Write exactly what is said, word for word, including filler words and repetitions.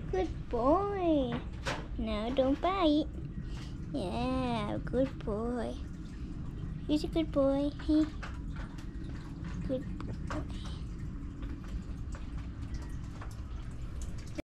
Good boy. No, don't bite. Yeah, good boy. He's a good boy. He good